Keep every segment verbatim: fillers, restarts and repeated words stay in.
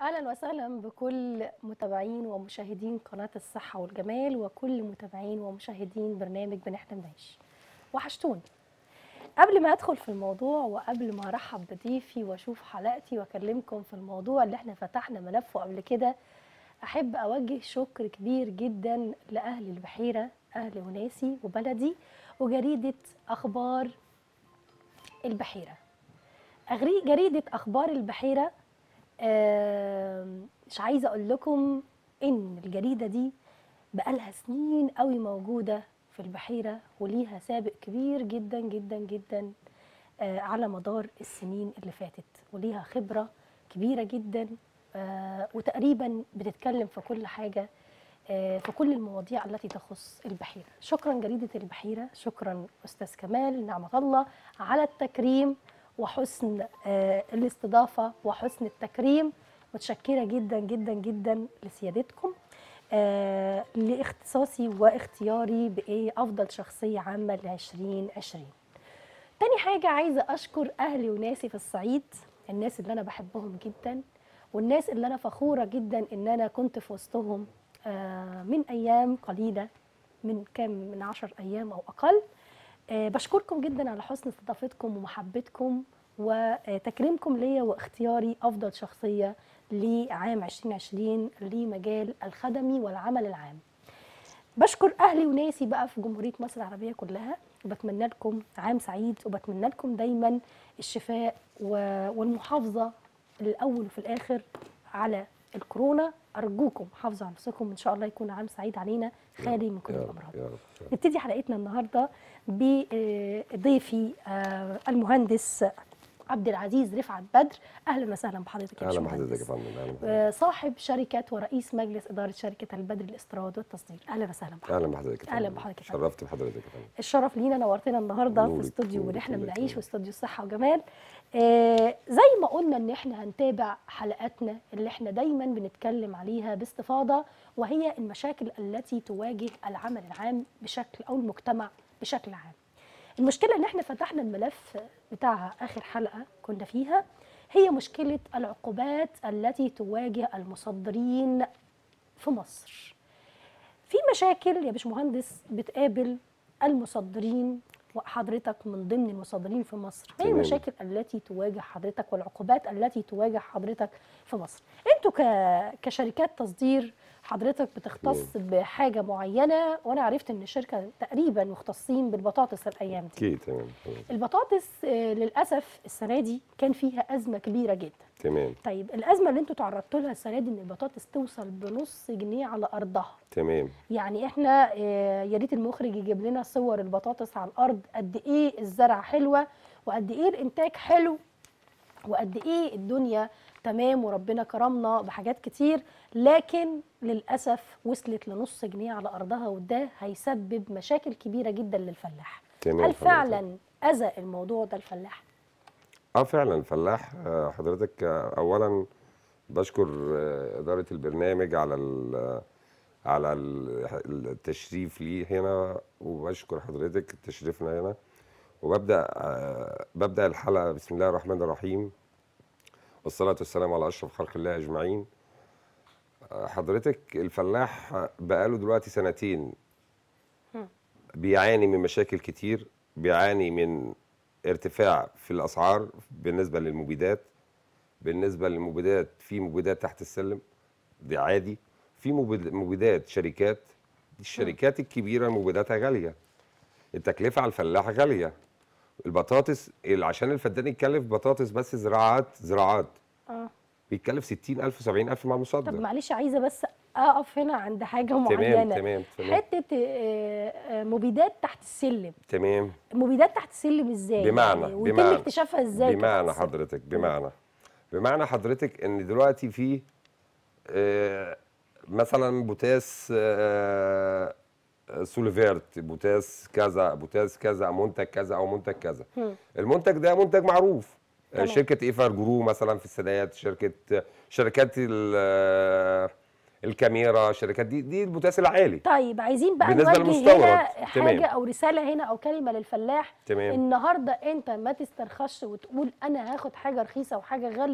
أهلا وسهلا بكل متابعين ومشاهدين قناة الصحة والجمال وكل متابعين ومشاهدين برنامج بنحلم نعيش. وحشتوني. قبل ما أدخل في الموضوع وقبل ما أرحب بضيفي وأشوف حلقتي وأكلمكم في الموضوع اللي احنا فتحنا ملفه قبل كده، أحب أوجه شكر كبير جدا لأهل البحيرة، أهل وناسي وبلدي وجريدة أخبار البحيرة. أغري- جريدة أخبار البحيرة، آم، مش عايزه اقول لكم ان الجريده دي بقالها سنين قوي موجوده في البحيره وليها سابق كبير جدا جدا جدا آه، على مدار السنين اللي فاتت، وليها خبره كبيره جدا، آه، وتقريبا بتتكلم في كل حاجه، آه، في كل المواضيع التي تخص البحيره. شكرا جريده البحيره، شكرا استاذ كمال نعمه الله على التكريم وحسن آه، الاستضافه وحسن التكريم. متشكره جدا جدا جدا لسيادتكم آه، لاختصاصي واختياري بايه افضل شخصيه عامه ل ألفين وعشرين. تاني حاجه عايزه اشكر اهلي وناسي في الصعيد، الناس اللي انا بحبهم جدا والناس اللي انا فخوره جدا ان انا كنت في وسطهم آه، من ايام قليله، من كام من عشر ايام او اقل. آه، بشكركم جدا على حسن استضافتكم ومحبتكم وتكريمكم ليا واختياري افضل شخصيه لعام ألفين وعشرين لمجال الخدمي والعمل العام. بشكر اهلي وناسي بقى في جمهوريه مصر العربيه كلها، وبتمنى لكم عام سعيد وبتمنى لكم دايما الشفاء و- والمحافظه الاول وفي الاخر على الكورونا. ارجوكم حافظوا على نفسكم، ان شاء الله يكون عام سعيد علينا خالي من كل يا رب الامراض. يا رب يا رب. نبتدي حلقتنا النهارده بضيفي آه، المهندس عبد العزيز رفعت بدر. اهلا وسهلا بحضرتك يا اهلا بحضرتك يا باشمهندس. فندم. اهلا بحضرتك. آه، صاحب شركه ورئيس مجلس اداره شركه البدر للاستيراد والتصدير. اهلا وسهلا بحضرتك. اهلا بحضرتك يا فندم. اهلا بحضرتك يا فندم. شرفت بحضرتك يا فندم. الشرف لينا، نورتنا النهارده في نورك- استوديو نورك ونحلم الله نعيش يكرمك. واستوديو الصحه وجمال. آه زي ما قلنا ان احنا هنتابع حلقاتنا اللي احنا دايما بنتكلم عليها باستفاضه، وهي المشاكل التي تواجه العمل العام بشكل او المجتمع بشكل عام. المشكله ان احنا فتحنا الملف بتاعها اخر حلقه كنا فيها، هي مشكله العقوبات التي تواجه المصدرين في مصر. في مشاكل يا باشمهندس بتقابل المصدرين وحضرتك من ضمن المصدرين في مصر. ما هي تمام. المشاكل التي تواجه حضرتك والعقوبات التي تواجه حضرتك في مصر؟ انتوا ك... كشركات تصدير حضرتك بتختص بحاجه معينه، وانا عرفت ان الشركه تقريبا مختصين بالبطاطس الايام دي. اكيد. تمام تمام البطاطس آه، للاسف السنه دي كان فيها ازمه كبيره جدا. تمام طيب الازمه اللي انتوا تعرضتوا لها السنه دي ان البطاطس توصل بنص جنيه على ارضها. تمام. يعني احنا آه، يا ريت المخرج يجيب لنا صور البطاطس على الارض، قد ايه الزرع حلوه وقد ايه الانتاج حلو وقد ايه الدنيا تمام وربنا كرمنا بحاجات كتير، لكن للاسف وصلت لنص جنيه على ارضها، وده هيسبب مشاكل كبيره جدا للفلاح. تمام هل حضرتك. فعلا اذى الموضوع ده الفلاح؟ اه فعلا الفلاح. آه، حضرتك آه، اولا بشكر آه، اداره البرنامج على ال على ال- التشريف لي هنا، وبشكر حضرتك تشريفنا هنا. وببدا آه، ببدا الحلقه بسم الله الرحمن الرحيم، والصلاه والسلام على اشرف خلق الله اجمعين. آه، حضرتك الفلاح بقاله دلوقتي سنتين بيعاني من مشاكل كتير، بيعاني من ارتفاع في الاسعار بالنسبه للمبيدات. بالنسبه للمبيدات، في مبيدات تحت السلم دي عادي، في مبيد- مبيدات شركات، الشركات الكبيره مبيداتها غاليه، التكلفه على الفلاح غاليه. البطاطس ال- عشان الفدان يتكلف بطاطس بس زراعات زراعات اه بيتكلف ستين ألف سبعين ألف مع طب المصدر. معلش عايزه بس اقف هنا عند حاجه تمام معينه. تمام تمام حته آه، آه، مبيدات تحت السلم، تمام. مبيدات تحت السلم ازاي بمعنى يعني؟ ويتم بمعنى اكتشافها ازاي كتحت بمعنى السلم؟ حضرتك بمعنى بمعنى حضرتك ان دلوقتي في آه، مثلا بوتاس، آه، سوليفيرت، بوتاس كذا، بوتاس كذا، منتج كذا او منتج كذا. مم. المنتج ده منتج معروف. آه، تمام. شركه ايفر جرو مثلا في السدايات، شركه شركات ال- آه، الكاميرا، شركات دي دي البوتاس العالي طيب عايزين بقى بالنسبه نوجه للمستورد. هنا تمام حاجه او رساله هنا او كلمه للفلاح. تمام النهارده انت ما تسترخصش وتقول انا هاخد حاجه رخيصه وحاجه غاليه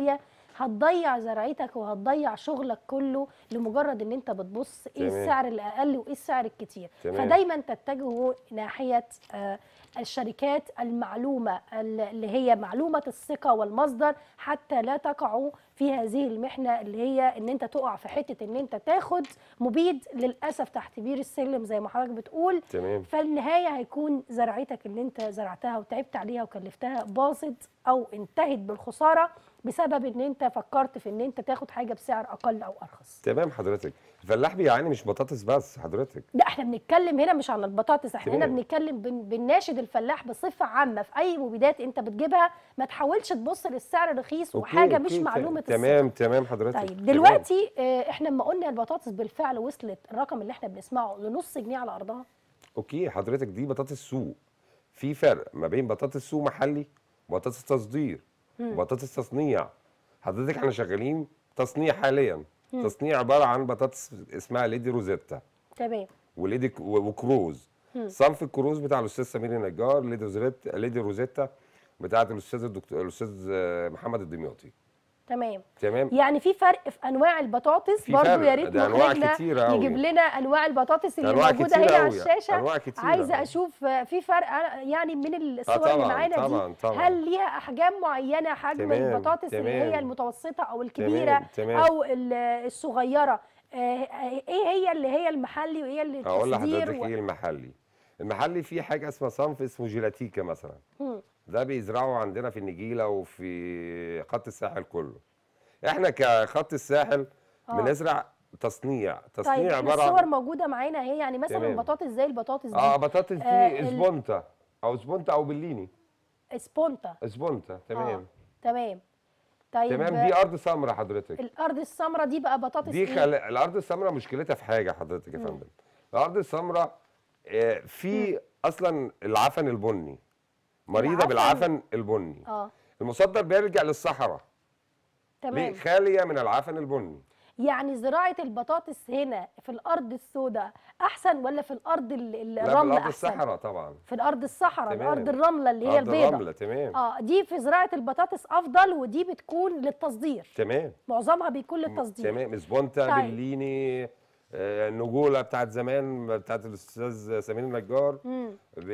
هتضيع زراعتك وهتضيع شغلك كله لمجرد ان انت بتبص ايه تمام. السعر الاقل وايه السعر الكتير. تمام. فدايما تتجهوا ناحيه آه الشركات المعلومه اللي هي معلومه الثقه والمصدر، حتى لا تقعوا في هذه المحنه اللي هي ان انت تقع في حته ان انت تاخد مبيد للاسف تحت بير السلم زي ما حضرتك بتقول. تمام. فالنهايه هيكون زراعتك اللي انت زرعتها وتعبت عليها وكلفتها باظت او انتهت بالخساره بسبب ان انت فكرت في ان انت تاخد حاجه بسعر اقل او ارخص. تمام حضرتك. الفلاح بيعاني مش بطاطس بس حضرتك. لا احنا بنتكلم هنا مش عن البطاطس، احنا هنا تمام. بنتكلم بن- بنناشد الفلاح بصفه عامه في اي مبيدات انت بتجيبها ما تحاولش تبص للسعر رخيص أوكي، وحاجه مش أوكي، معلومه تمام الثقه. تمام حضرتك. طيب تمام. دلوقتي اه احنا لما قلنا البطاطس بالفعل وصلت الرقم اللي احنا بنسمعه لنص جنيه على ارضها. اوكي حضرتك، دي بطاطس سوق. في فرق ما بين بطاطس سوق محلي وبطاطس تصدير وبطاطس تصنيع. حضرتك احنا شغالين تصنيع حاليا. مم. تصنيع عباره عن بطاطس اسمها ليدي روزيتا تمام. وليدي ك- و- وكروز. مم. صنف الكروز بتاع الاستاذ سمير النجار، ليدي روزيتا ليدي روزيتا بتاعت الاستاذ الدكتور الاستاذ آه، محمد الدمياطي. تمام. تمام. يعني في فرق في انواع البطاطس في برضو، فرق، يا ريت ده أنواع مخرجنا كتيرة أوي. يجيب لنا انواع البطاطس اللي أنواع موجوده كتيرة هنا على أوي، الشاشه. أنواع كتيرة عايزه أوي. اشوف في فرق يعني من الصور طبعاً، اللي معانا طبعاً، دي. طبعاً. هل ليها احجام معينه، حجم تمام، البطاطس اللي هي تمام. المتوسطه او الكبيره تمام، تمام. او ال- الصغيره؟ آه، ايه هي اللي هي المحلي وايه اللي هقول التصدير لحضرتك و... ايه المحلي. المحلي فيه حاجه اسمها صنف اسمه جيلاتيكا مثلا. مم. ده بيزرعوا عندنا في النجيله وفي خط الساحل كله. احنا كخط الساحل آه. بنزرع تصنيع. تصنيع طيب احنا عباره الصور عن موجوده معانا اهي، يعني مثلا تمام. البطاطس زي البطاطس دي اه بطاطس دي آه، ال- اسبونتا او سبونتا او بليني. سبونتا. اسبونتا تمام. آه. تمام. طيب تمام. دي ارض سمراء حضرتك. الارض السمراء دي بقى بطاطس دي ايه؟ خل... الارض السمراء مشكلتها في حاجه حضرتك يا مم. فندم. الارض السمراء آه، في اصلا العفن البني، مريضه العفن؟ بالعفن البني. اه المصدر بيرجع للصحراء. تمام. ليه؟ خاليه من العفن البني. يعني زراعه البطاطس هنا في الارض السوداء احسن ولا في الارض ال- ال- لا، في الرمله الارض احسن؟ الصحراء طبعا. في الارض الصحراء، تمام. الارض الرمله اللي هي ارض البيضاء. الرمله تمام. اه دي في زراعه البطاطس افضل، ودي بتكون للتصدير. تمام. معظمها بيكون للتصدير. تمام. سبونتا طيب. بليني آه، النجوله بتاعت زمان بتاعت الاستاذ سمير النجار. مم.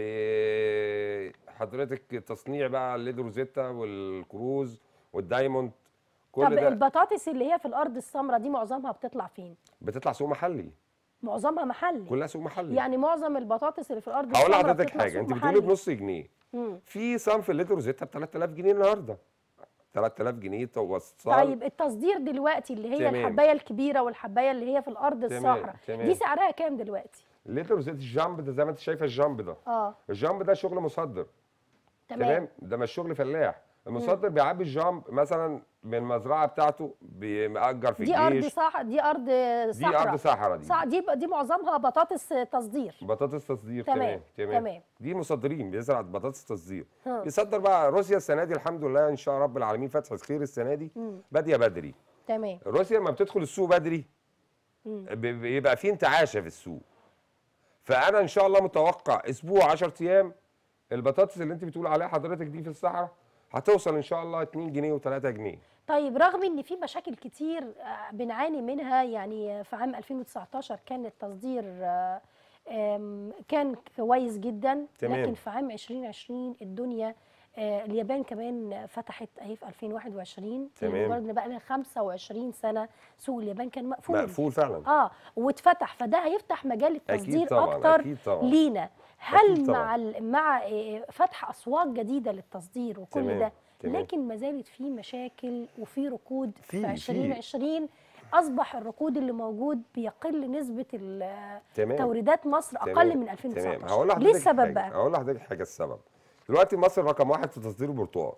ب- حضرتك تصنيع بقى الليد روزيتا والكروز والدايموند طب كل ده البطاطس اللي هي في الارض السمراء دي معظمها بتطلع فين؟ بتطلع سوق محلي. معظمها محلي. كلها سوق محلي. يعني معظم البطاطس اللي في الارض هقول السمراء لحضرتك بتطلع حاجه، سوق انت محلي. بتقولي بنص جنيه. مم. في صنف الليد روزيتا ب ثلاثة آلاف جنيه النهارده. ثلاثة آلاف جنيه توصل. طيب التصدير دلوقتي اللي هي تمام. الحبايه الكبيره والحبايه اللي هي في الارض تمام، الصحراء تمام. دي سعرها كام دلوقتي؟ الليد روزيتا الجامب ده زي ما انت شايفه الجامب ده. اه الجامب ده شغل مصدر. تمام. تمام. ده مش شغل فلاح. المصدر بيعبي الجامب مثلا من المزرعه بتاعته، بيأجر في دي ارض الجيش. صح دي ارض دي صحراء. ارض صحراء. دي صح دي دي معظمها بطاطس تصدير. بطاطس تصدير. تمام، تمام تمام. تمام. دي مصدرين بيزرع بطاطس تصدير. ها. بيصدر بقى روسيا السنه دي الحمد لله ان شاء رب العالمين فتحة خير السنه دي مم. باديه بدري. تمام. روسيا لما بتدخل السوق بدري مم. ب- بيبقى في انتعاشه في السوق. فانا ان شاء الله متوقع اسبوع عشرة ايام البطاطس اللي انت بتقول عليها حضرتك دي في الصحراء هتوصل ان شاء الله اتنين جنيه و3 جنيه. طيب رغم ان في مشاكل كتير آه، بنعاني منها، يعني في عام ألفين وتسعتاشر كان التصدير آه، آم، كان كويس جدا. تمام. لكن في عام ألفين وعشرين الدنيا آه، اليابان كمان فتحت اهي في ألفين وواحد وعشرين. تمام. لمجرد ان بقى لها خمسة وعشرين سنه سوق اليابان كان مقفول. مقفول فعلا. اه واتفتح، فده هيفتح مجال التصدير اكيد طبعا. اكتر اكيد طبعا. لينا. هل أكيد طبعاً. مع ال- مع آه، فتح اسواق جديده للتصدير وكل تمام، ده، تمام. لكن ما زالت في مشاكل وفي ركود في, في- في. ألفين وعشرين اصبح الركود اللي موجود بيقل نسبه ال- تمام. توريدات مصر اقل تمام. من ألفين تمام. وتسعتاشر. هقول ليه لحضرتك السبب حاجة. بقى؟ هقول لحضرتك حاجه السبب. دلوقتي مصر رقم واحد في تصدير البرتقال.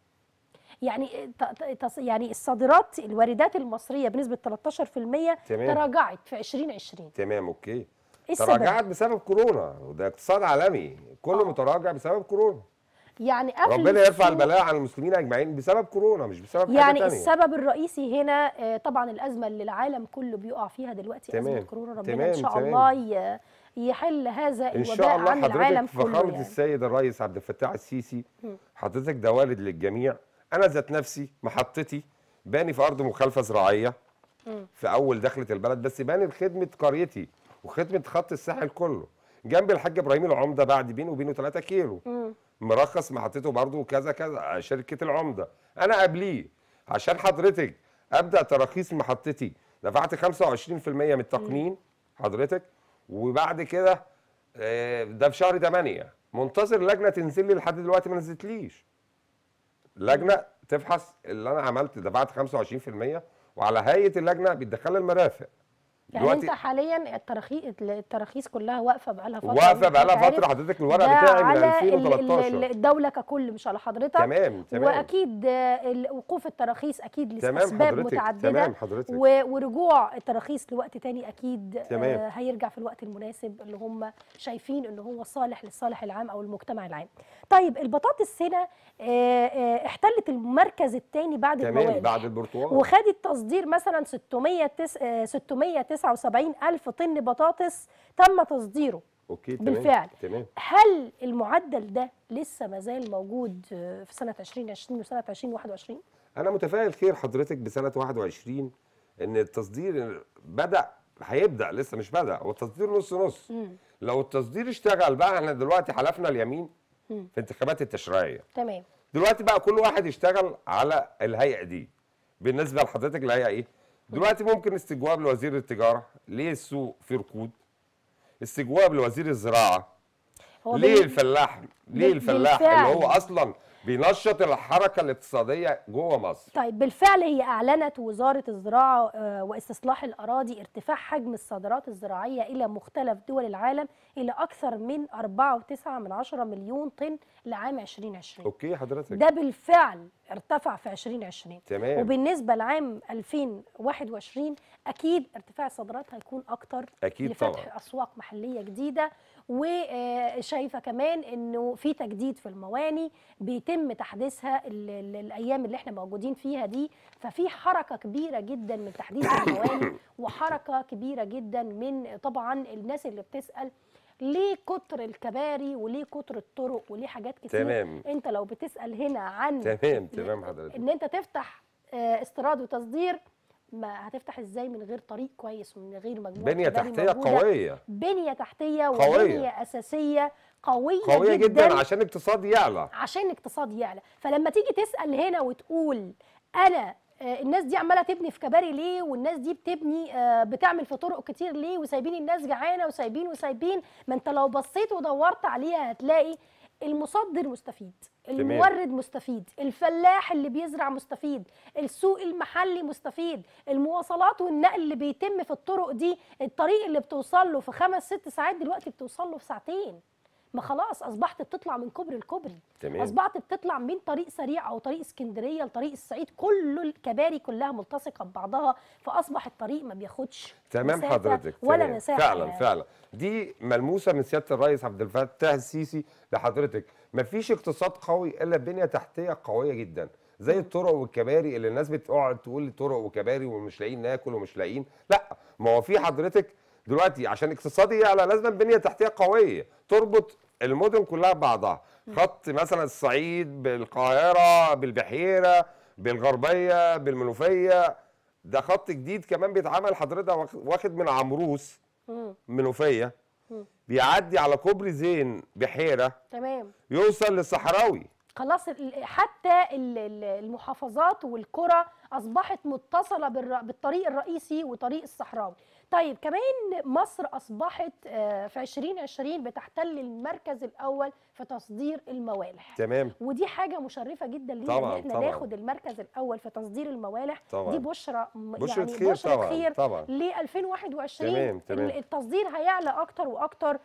يعني ت- ت- تص- يعني الصادرات الواردات المصريه بنسبه تلتاشر في المية تمام. تراجعت في ألفين وعشرين. تمام اوكي. ايه السبب؟ تراجعت بسبب كورونا، وده اقتصاد عالمي كله آه. متراجع بسبب كورونا. يعني قفل ربنا يرفع السوق. البلاء عن المسلمين اجمعين بسبب كورونا مش بسبب حاجه يعني تانية. السبب الرئيسي هنا آه، طبعا الازمه اللي العالم كله بيقع فيها دلوقتي، ازمه تمام. كورونا. ربنا تمام، ان شاء تمام. الله ي- يحل هذا ان شاء الوباء الله عن العالم حضرتك كله. فخامه يعني. السيد الرئيس عبد الفتاح السيسي. مم. حضرتك ده والد للجميع. انا ذات نفسي محطتي باني في ارض مخالفه زراعيه في اول دخله البلد، بس باني لخدمه قريتي وخدمه خط الساحل كله، جنب الحاج ابراهيم العمده، بعد بينه وبينه ثلاثة كيلو. مم. مرخص محطته برضه كذا كذا شركه العمده، انا قبليه عشان حضرتك ابدا تراخيص محطتي دفعت خمسة وعشرين في المية من التقنين حضرتك، وبعد كده آه، ده في شهر ثمانية منتظر لجنه تنزل لي، لحد دلوقتي ما نزلتليش لجنه تفحص اللي انا عملت، دفعت خمسة وعشرين في المية وعلى هيئه اللجنه بيتدخل المرافق. يعني انت حاليا التراخيص التراخيص كلها واقفه بقالها فتره، واقفه بقالها فتره حضرتك، الورق بتاعي من ألفين وتلتاشر. الدوله ككل مش على حضرتك. تمام تمام. واكيد وقوف التراخيص اكيد تمام لاسباب حضرتك. متعدده. تمام حضرتك. ورجوع التراخيص لوقت تاني اكيد تمام. آه هيرجع في الوقت المناسب اللي هم شايفين ان هو صالح للصالح العام او المجتمع العام. طيب البطاطس هنا آه آه احتلت المركز الثاني بعد الموالح، تمام، بعد البرتقال، وخدت تصدير مثلا ستمية وتسعة وسبعين ألف طن بطاطس تم تصديره. اوكي بالفعل. تمام. هل المعدل ده لسه ما زال موجود في سنه ألفين وعشرين وسنه ألفين وواحد وعشرين؟ انا متفائل خير حضرتك بسنه واحد وعشرين، ان التصدير بدا، هيبدا، لسه مش بدا، هو التصدير نص نص. مم. لو التصدير اشتغل بقى، احنا دلوقتي حلفنا اليمين مم. في انتخابات التشريعيه. تمام. دلوقتي بقى كل واحد يشتغل على الهيئه دي. بالنسبه لحضرتك الهيئه ايه؟ دلوقتي ممكن استجواب لوزير التجاره، ليه السوق في ركود؟ استجواب لوزير الزراعه، ليه الفلاح ليه الفلاح اللي هو اصلا بينشط الحركه الاقتصاديه جوه مصر. طيب بالفعل هي اعلنت وزاره الزراعه واستصلاح الاراضي ارتفاع حجم الصادرات الزراعيه الى مختلف دول العالم الى اكثر من أربعة وتسعة من عشرة مليون طن لعام ألفين وعشرين. اوكي حضرتك. ده بالفعل ارتفع في ألفين وعشرين. تمام. وبالنسبه لعام ألفين وواحد وعشرين اكيد ارتفاع الصادرات هيكون اكتر، اكيد لفتح طبعا اسواق محليه جديده. وشايفه كمان انه في تجديد في المواني بيتم تحديثها الايام اللي احنا موجودين فيها دي، ففي حركه كبيره جدا من تحديث المواني وحركه كبيره جدا من طبعا الناس اللي بتسال ليه كتر الكباري وليه كتر الطرق وليه حاجات كتير. تمام. انت لو بتسال هنا عن تمام تمام حضرتك ان انت تفتح استيراد وتصدير، ما هتفتح ازاي من غير طريق كويس ومن غير مجموعه بنيه تحتيه قويه، بنيه تحتيه قوية. وبنيه اساسيه قويه قويه جدا, جدا عشان الاقتصاد يعلى، عشان الاقتصاد يعلى. فلما تيجي تسال هنا وتقول انا الناس دي عماله تبني في كباري ليه، والناس دي بتبني بتعمل في طرق كتير ليه، وسايبين الناس جعانه وسايبين وسايبين، ما انت لو بصيت ودورت عليها هتلاقي المصدر مستفيد، المورد مستفيد، الفلاح اللي بيزرع مستفيد، السوق المحلي مستفيد، المواصلات والنقل اللي بيتم في الطرق دي، الطريق اللي بتوصل له في خمس ست ساعات دلوقتي بتوصل له في ساعتين. ما خلاص اصبحت بتطلع من كوبري لكوبري، اصبحت بتطلع من طريق سريع او طريق اسكندريه لطريق الصعيد، كل الكباري كلها ملتصقه ببعضها، فاصبح الطريق ما بياخدش تمام مسافة حضرتك ولا تمام. مساحه. فعلا فعلا دي ملموسه من سياده الرئيس عبد الفتاح السيسي لحضرتك. مفيش اقتصاد قوي الا بنيه تحتيه قويه جدا، زي الطرق والكباري اللي الناس بتقعد تقول طرق وكباري ومش لاقيين ناكل ومش لاقيين، لا، ما هو في حضرتك دلوقتي عشان اقتصادي يعلى لازم بنيه تحتيه قويه تربط المدن كلها ببعضها. خط مثلا الصعيد بالقاهره بالبحيره بالغربيه بالمنوفيه، ده خط جديد كمان بيتعمل حضرتك، واخد من عمروس منوفيه بيعدي على كوبري زين بحيره، تمام، يوصل للصحراوي. خلاص حتى المحافظات والقرى اصبحت متصله بالطريق الرئيسي وطريق الصحراوي. طيب كمان مصر اصبحت في ألفين وعشرين بتحتل المركز الاول في تصدير الموالح، تمام، ودي حاجه مشرفه جدا لينا ان احنا طبعًا. ناخد المركز الاول في تصدير الموالح طبعًا. دي بشرى بشرة يعني خير بشرة طبعًا. خير طبعًا. ل ألفين وواحد وعشرين. تمام. تمام. التصدير هيعلى اكتر واكتر،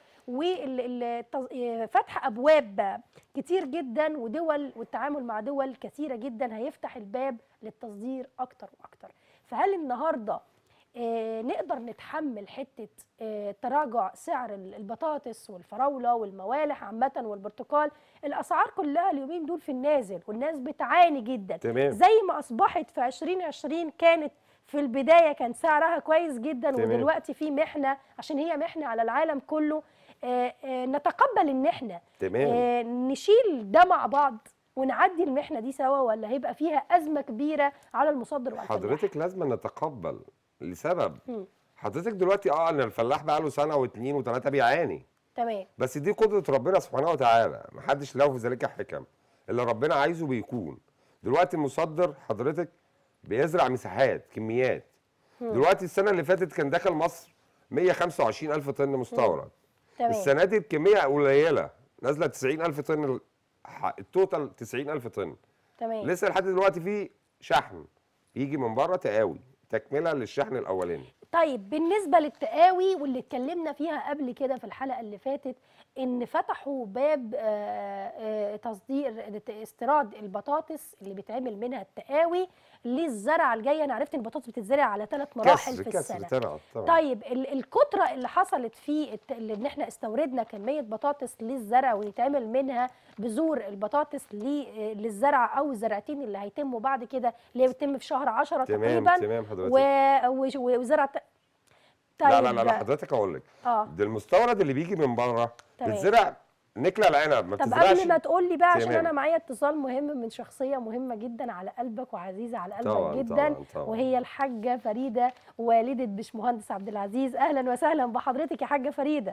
وفتح ابواب كتير جدا ودول والتعامل مع دول كثيره جدا هيفتح الباب للتصدير اكتر واكتر. فهل النهارده آه نقدر نتحمل حته آه تراجع سعر البطاطس والفراوله والموالح عامه والبرتقال؟ الاسعار كلها اليومين دول في النازل والناس بتعاني جدا. تمام. زي ما اصبحت في ألفين وعشرين كانت في البدايه كان سعرها كويس جدا، تمام. ودلوقتي في محنه عشان هي محنه على العالم كله. آه آه نتقبل ان احنا آه نشيل ده مع بعض ونعدي المحنه دي سوا، ولا هيبقى فيها ازمه كبيره على المصدر والفلاح؟ حضرتك لازم نتقبل لسبب. مم. حضرتك دلوقتي اه ان الفلاح بقى له سنه واثنين وثلاثه بيعاني، تمام. بس دي قدره ربنا سبحانه وتعالى، محدش له في ذلك حكم، اللي ربنا عايزه بيكون. دلوقتي المصدر حضرتك بيزرع مساحات كميات. مم. دلوقتي السنه اللي فاتت كان دخل مصر مية وخمسة وعشرين ألف طن مستورد. تمام. السنه دي الكميه قليله، نازله تسعين ألف طن، التوتال تسعين ألف طن. تمام. لسه لحد دلوقتي في شحن يجي من بره تقاوي تكمله للشحن الاولاني. طيب بالنسبه للتقاوي واللي اتكلمنا فيها قبل كده في الحلقه اللي فاتت، ان فتحوا باب آه، آه، تصدير استيراد البطاطس اللي بيتعمل منها التقاوي للزرعه الجايه. انا عرفت ان البطاطس بتتزرع على ثلاث مراحل كسر في كسر السنه. طبعا طبعا. طيب ال- الكتره اللي حصلت في الت- اللي ان احنا استوردنا كميه بطاطس للزرع ويتعمل منها بذور البطاطس ل- للزرع او الزرعتين اللي هيتموا بعد كده، اللي هي بتتم في شهر عشرة تمام تقريبا. تمام حضرتك. و... و... وزرع. طيب لا لا لا, لا حضرتك اقول لك، اه ده المستورد اللي بيجي من بره تمام. بتزرع نكله العنب، ما طب بتزرعش. قبل ما تقول لي بقى، عشان تمام. انا معايا اتصال مهم من شخصيه مهمه جدا على قلبك وعزيزه على قلبك طبعا جدا، طبعا طبعا. وهي الحاجه فريده والده باشمهندس عبد العزيز. اهلا وسهلا بحضرتك يا حاجه فريده.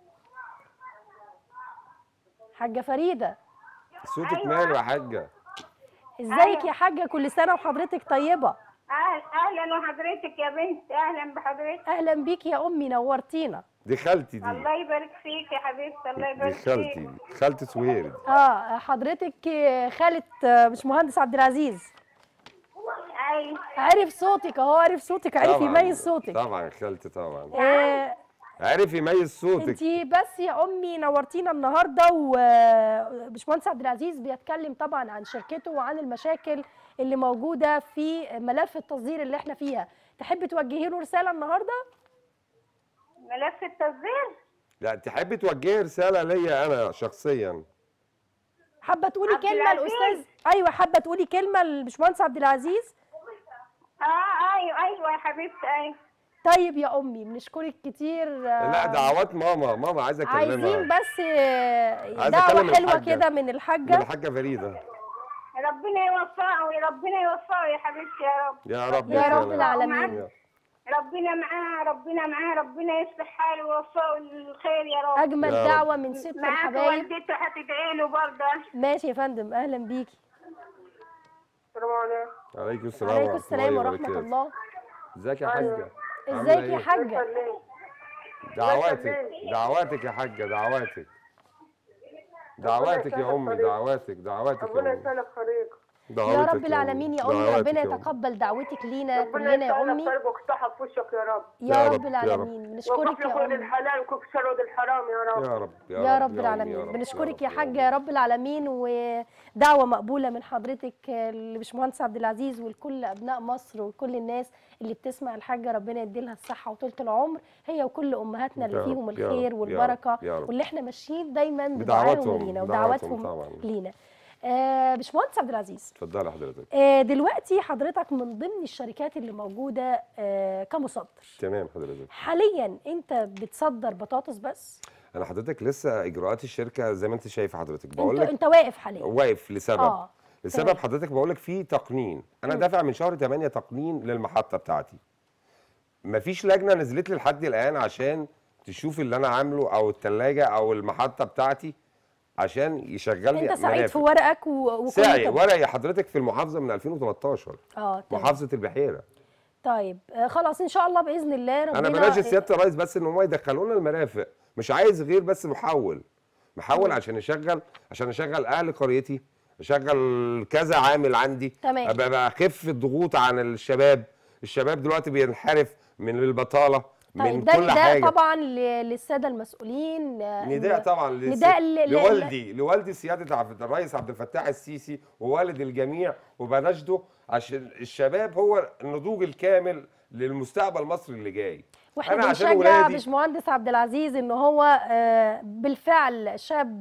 حاجه فريده، صوتك أيوة. ماله يا حاجه؟ ازيك أيوة. يا حاجه؟ كل سنه وحضرتك طيبه. أهل- اهلا وحضرتك يا بنت، اهلا بحضرتك. اهلا بيكي يا امي، نورتينا. دي خالتي دي. الله يبارك فيك يا حبيبتي، الله دي يبارك خالتي فيك. دي خالتي سوير دي. اه حضرتك خاله باشمهندس عبد العزيز. ايوه عرف صوتك اهو، عرف صوتك، عرف طبعاً، يميز صوتك. طبعا خالتي طبعا. آه عارف يميز صوتك. انتي بس يا امي نورتينا النهارده، وباشمهندس عبد العزيز بيتكلم طبعا عن شركته وعن المشاكل اللي موجوده في ملف التصدير اللي احنا فيها. تحبي توجهي له رساله النهارده؟ ملف التصدير. لا تحبي توجهي رساله ليا انا شخصيا؟ حابه تقولي عبد كلمه العزيز. الاستاذ؟ ايوه، حابه تقولي كلمه للباشمهندس عبد العزيز؟ اه ايوه ايوه يا حبيبتي ايوه. طيب يا امي بنشكرك كتير. لا دعوات ماما، ماما عايزه اكلمها. عايزين بس عايز دعوه أكلم حلوه الحاجة. كده من من الحاجه. الحاجه فريده. ربنا يوفقه، يا ربنا يوفقه يا حبيبتي يا رب. يا رب يا رب سلام. العالمين. ربنا معاه، ربنا معاه، ربنا يصلح حاله ويوفقه للخير يا رب. اجمل يا رب. دعوه من ست معاك الحبايب. والدته هتدعي له برضه. ماشي يا فندم، اهلا بيكي. السلام عليكم. عليكم السلام عليكم ورحمه السلام الله ورحمه وبركاته. الله. ازيك يا حاجه؟ عاملة ازيك يا إيه؟ حاجه؟ دعواتك دعواتك يا حاجه، دعواتك دعواتك يا امي، دعواتك دعواتك ربنا يا امي. يسلك طريقك. يا دعواتك رب العالمين يا امي، دعواتك ربنا يا أمي. يتقبل دعوتك لينا ربنا كلنا يا يسلك امي. طريقك ويفتحها في وشك يا رب. يا يا رب رب، يا العالمين بنشكرك وقف يا لكل امي. الحلال وكف شرود الحرام يا رب. يا رب يا رب أمي، العالمين رب، بنشكرك يا رب، حاجه يا رب العالمين، ودعوه مقبوله من حضرتك لباشمهندس عبد العزيز ولكل ابناء مصر وكل الناس اللي بتسمع الحاجه. ربنا يديلها الصحه وطولة العمر، هي وكل امهاتنا اللي يا رب، فيهم يا الخير رب، والبركه، يا رب. واللي احنا ماشيين دايما بدعواتهم، بدعائهم لينا بدعواتهم ودعواتهم طبعاً. لينا. آه باشمهندس عبد العزيز، اتفضلي حضرتك. آه دلوقتي حضرتك من ضمن الشركات اللي موجوده آه كمصدر. تمام حضرتك. حاليا انت بتصدر بطاطس بس؟ انا حضرتك لسه اجراءات الشركه زي ما انت شايفه حضرتك، بقول انت لك انت واقف حاليا؟ واقف لسبب. اه لسبب تمام. حضرتك بقول لك في تقنين، انا دافع من شهر تمانية تقنين للمحطه بتاعتي. مفيش لجنه نزلت لي لحد الان عشان تشوف اللي انا عامله او الثلاجه او المحطه بتاعتي عشان يشغل لي انت سعيد مرافق. في ورقك و- وكل ساعي طب- ورقي حضرتك في المحافظه من ألفين وتلتاشر. اه تمام. محافظه البحيره. طيب آه خلاص ان شاء الله باذن الله ربنا. انا بناشد سياده الرئيس بس ان هم يدخلونا المرافق، مش عايز غير بس محول محول مم. عشان يشغل عشان اشغل اهل قريتي، اشغل كذا عامل عندي، تمام. ابقى اخف الضغوط عن الشباب. الشباب دلوقتي بينحرف من البطاله، من طيب ده كل نداء حاجه. طبعا ل- للساده المسؤولين. آه، نداء إن- طبعا للس- نداء ل- ل- لوالدي لوالدي سياده عبد الرئيس عبد الفتاح السيسي ووالد الجميع، وبناشده عشان الشباب هو النضوج الكامل للمستقبل مصر اللي جاي. واحنا أنا عشان بنشجع ولادي- باشمهندس عبد العزيز ان هو آه، بالفعل شاب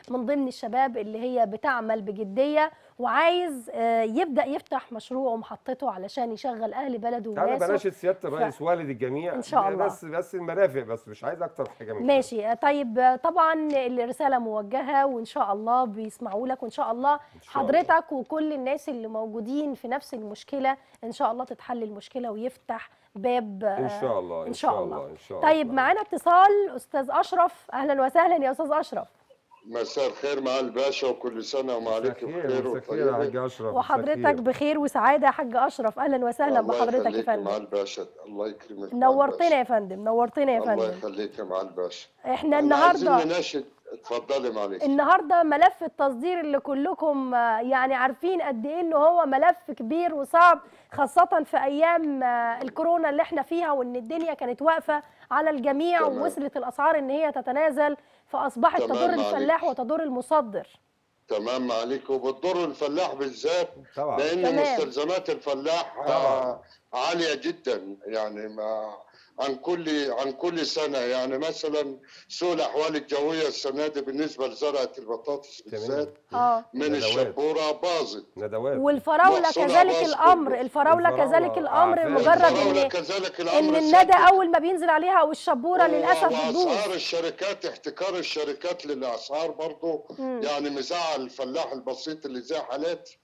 من ضمن الشباب اللي هي بتعمل بجديه وعايز آه، يبدا يفتح مشروعه ومحطته علشان يشغل اهل بلده تعالى وناسه. بلاش سياده الرئيس والد الجميع إن شاء الله. بس بس المرافق بس، مش عايز اكتر حاجه من كده. ماشي. آه، طيب آه، طبعا الرساله موجهه وان شاء الله بيسمعوا لك، وان شاء الله شاء الله. حضرتك وكل الناس اللي موجودين في نفس المشكله ان شاء الله تتحل المشكله ويفتح باب آه، ان شاء الله ان شاء الله. ان شاء الله. طيب معانا اتصال استاذ اشرف. اهلا وسهلا يا استاذ اشرف. مساء الخير مع الباشا وكل سنة ومعاليك بخير مساء الخير يا حاج وطيبة. اشرف. وحضرتك مساء الخير. بخير وسعاده يا حاج اشرف. اهلا وسهلا الله بحضرتك يا يخليك مع فندم. الباشا، الله يكرمك. مع نورتنا الباشا. يا فندم، نورتنا يا الله فندم. يخليك مع الباشا. احنا احنا النهارده عايزين نناشد، اتفضلي معلش. النهارده ملف التصدير اللي كلكم آه، يعني عارفين قد ايه انه هو ملف كبير وصعب، خاصة في ايام آه، الكورونا اللي احنا فيها، وان الدنيا كانت واقفة على الجميع تمام. ووصلت الاسعار ان هي تتنازل، فاصبحت تمام تضر عليك. الفلاح وتضر المصدر. تمام عليك، وبتضر الفلاح بالذات طبعا. لأن تمام. مستلزمات الفلاح طبعا. آه، عالية جدا، يعني ما عن كل عن كل سنة. يعني مثلا سوء الأحوال الجوية السنة دي بالنسبة لزراعة البطاطس بالذات اه من ندوات. الشبورة باظت. ندوات. والفراولة محصولها كذلك باظ الامر، كله. الفراولة الفراولة كذلك الامر، أعفان. مجرد الفراولة ان كذلك ان الأمر الندى ساتت. اول ما بينزل عليها او الشبورة للاسف وأسعار بتبوظ. الشركات، احتكار الشركات للأسعار برضه يعني مزعل الفلاح البسيط اللي زي حالاتي.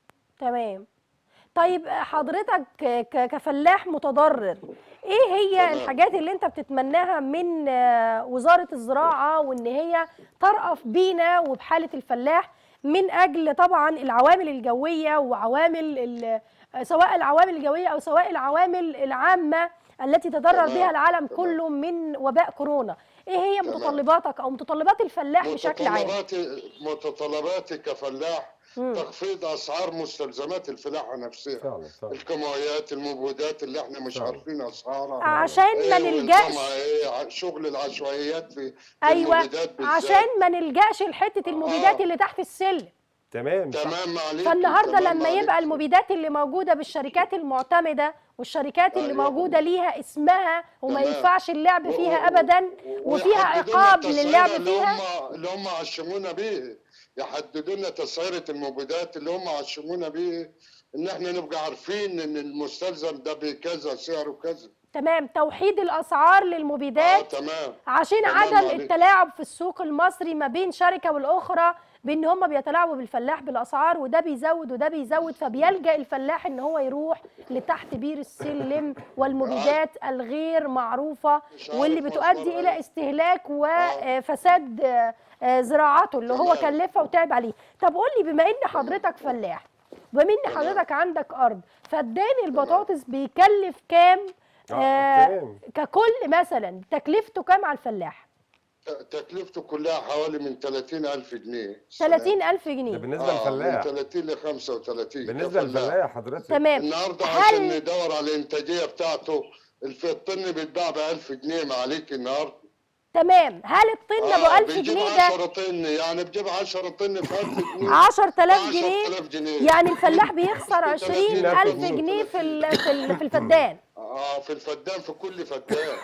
تمام. طيب حضرتك ك- كفلاح متضرر، ايه هي تمام. الحاجات اللي انت بتتمناها من آه، وزارة الزراعة وان هي ترأف بينا وبحالة الفلاح، من اجل طبعا العوامل الجوية وعوامل ال- سواء العوامل الجوية او سواء العوامل العامة التي تضرر تمام. بها العالم تمام. كله من وباء كورونا؟ ايه هي تمام. متطلباتك او متطلبات الفلاح بشكل عام؟ متطلباتي متطلباتي كفلاح مم. تخفيض اسعار مستلزمات الفلاحه نفسها. فعلا فعلا. الكيماويات، المبيدات اللي احنا مش فعلا. عارفين اسعارها عشان ما إيه نلجأش ونظامها ايه، ع- شغل العشوائيات في في ايوه المبيدات بالذات. عشان ما نلجأش لحتة المبيدات آه. اللي تحت السلم. تمام. صح. تمام معلش. فالنهارده لما يبقى المبيدات اللي موجوده بالشركات المعتمده والشركات اللي أيوة. موجوده ليها اسمها وما تمام. ينفعش اللعب و- فيها و- ابدا وفيها ويحددوا لنا عقاب التسعيرة للعب اللي فيها. هم اللي هم عشمونا بيه، يحددوا لنا تسعيرة المبيدات اللي هم عشمونا بيه، ان احنا نبقى عارفين ان المستلزم ده بكذا سعره كذا. تمام. توحيد الاسعار اه للمبيدات تمام. عشان تمام عدم عليك. التلاعب في السوق المصري ما بين شركه والاخرى، بان هم بيتلاعبوا بالفلاح بالاسعار، وده بيزود وده بيزود، فبيلجأ الفلاح ان هو يروح لتحت بير السلم والمبيدات الغير معروفه مش عارف واللي بتؤدي مصدرها الى إيه. استهلاك وفساد آه، آه، زراعته اللي هو تمام. كلفها وتعب عليه. طب قول لي، بما ان حضرتك فلاح وبما ان تمام. حضرتك عندك ارض، فدان البطاطس بيكلف كام؟ آه، آه تمام. ككل مثلا تكلفته كام على الفلاح؟ ت- تكلفته كلها حوالي من ثلاثين ألف جنيه. ثلاثين ألف ده جنيه. بالنسبه اه من للفلاح. ثلاثين ل خمسة وثلاثين بالنسبه كفلاح. للفلاح حضرتك. تمام. النهارده عشان هل ندور على الانتاجيه بتاعته، الف- الطن بيتباع ب ألف جنيه معاليك النهارده. تمام هل الطن ابو اه ألف بيجيب جنيه ده عشرة طن، يعني بيجيب عشرة طن في ألف جنيه. عشرة آلاف جنيه؟ عشرة آلاف جنيه. يعني الفلاح بيخسر عشرين ألف جنيه. جنيه في ال- في ال- في الفدان. اه في الفدان، في كل فدان.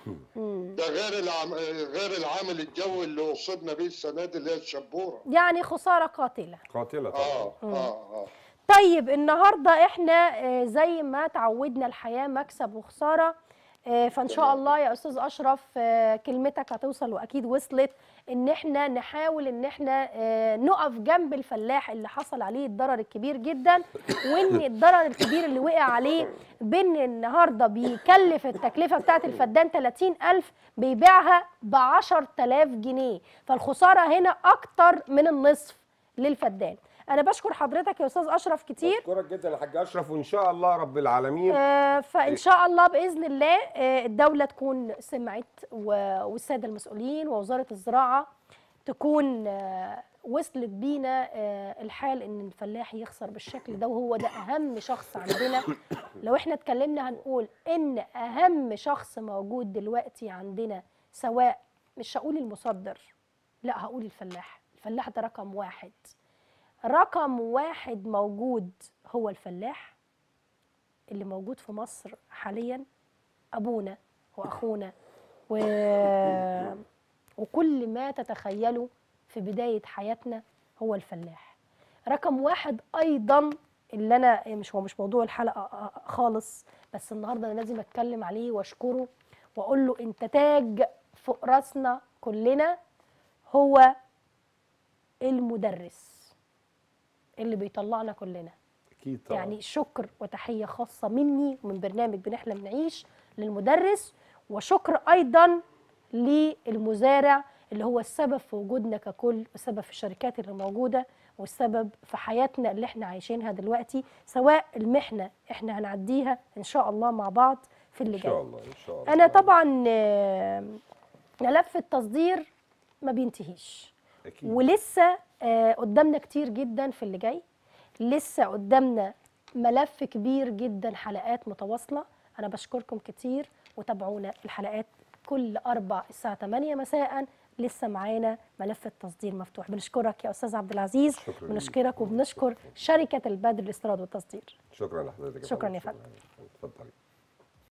ده غير العم... غير العامل الجوي اللي اصبنا بيه السنه دي اللي هي الشبوره. يعني خساره قاتله. قاتله طبعا. اه اه اه طيب النهارده احنا آه، زي ما تعودنا الحياه مكسب وخساره، آه، فان شاء الله يا استاذ اشرف آه، كلمتك هتوصل واكيد وصلت، ان احنا نحاول ان احنا آه، نقف جنب الفلاح اللي حصل عليه الضرر الكبير جدا، وان الضرر الكبير اللي وقع عليه بان النهارده بيكلف التكلفه بتاعت الفدان ثلاثين ألف بيبيعها ب عشرة آلاف جنيه، فالخساره هنا اكتر من النصف للفدان. انا بشكر حضرتك يا استاذ اشرف كتير. بشكرك جدا يا حاج اشرف، وان شاء الله رب العالمين آه فان شاء الله باذن الله آه الدوله تكون سمعت والساده المسؤولين ووزاره الزراعه تكون آه وصلت بينا آه الحال ان الفلاح يخسر بالشكل ده، وهو ده اهم شخص عندنا. لو احنا اتكلمنا هنقول ان اهم شخص موجود دلوقتي عندنا، سواء مش هقول المصدر، لا هقول الفلاح. الفلاح ده رقم واحد. رقم واحد موجود هو الفلاح اللي موجود في مصر حاليا، أبونا وأخونا و... وكل ما تتخيله في بداية حياتنا هو الفلاح. رقم واحد أيضا اللي أنا مش هو مش موضوع الحلقة خالص، بس النهاردة أنا لازم أتكلم عليه وأشكره وأقول له أنت تاج فوق راسنا كلنا، هو المدرس اللي بيطلعنا كلنا. اكيد طبعا. يعني شكر وتحية خاصة مني ومن برنامج بنحلم نعيش للمدرس، وشكر أيضا للمزارع اللي هو السبب في وجودنا ككل، والسبب في الشركات اللي موجودة، والسبب في حياتنا اللي احنا عايشينها دلوقتي، سواء المحنة احنا هنعديها ان شاء الله مع بعض في اللي ان جاي. شاء الله ان شاء الله. انا طبعا آه، ملف التصدير ما بينتهيش اكيد. ولسه آه، قدامنا كتير جدا في اللي جاي، لسه قدامنا ملف كبير جدا، حلقات متواصلة. أنا بشكركم كتير، وتابعونا الحلقات كل أربع الساعة ثمانية مساء، لسه معانا ملف التصدير مفتوح. بنشكرك يا أستاذ عبد العزيز، شكرا بنشكرك وبنشكر شركة البدر للاستيراد والتصدير. شكرا لحضرتك. شكرا يا فندم. اتفضلي.